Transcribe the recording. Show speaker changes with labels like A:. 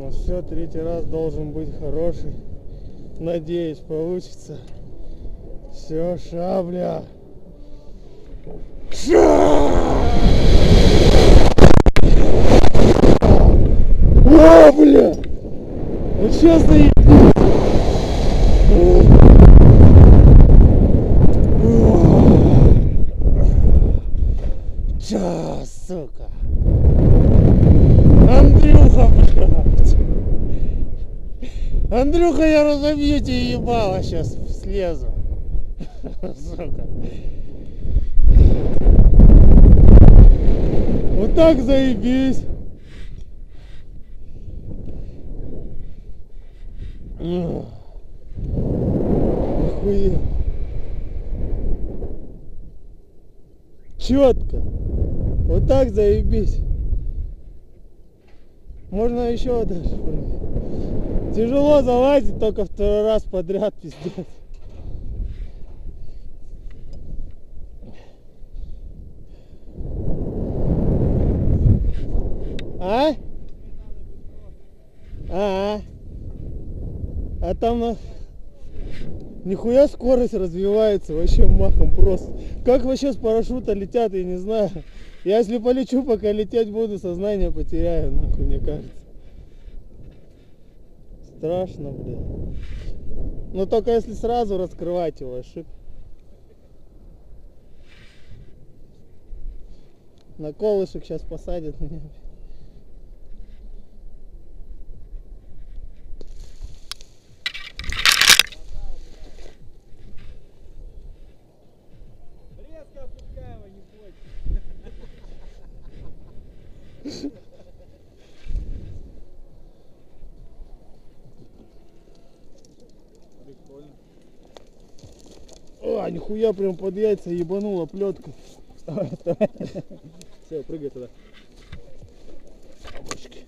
A: Ну все, третий раз должен быть хороший. Надеюсь, получится. Все, шабля. О, бля! Вот сейчас заебись! Ча, сука! Андрюха, блядь! Андрюха, я разобью тебе ебало, сейчас слезу. Сука. Вот так заебись. Охуеть. Четко. Вот так заебись. Можно еще дальше. Тяжело залазить только второй раз подряд, пиздец. А? А там нихуя скорость развивается вообще махом просто. Как вообще с парашюта летят, я не знаю. Я если полечу, пока лететь буду, сознание потеряю, нахуй, мне кажется. Страшно, блядь. Но только если сразу раскрывать его, шип. На колышек сейчас посадят меня.
B: Резко опускай его, не бойся. Прикольно.
A: О, нихуя прям под яйца ебанула плетка.
B: Все, прыгай туда.
A: Бабочки.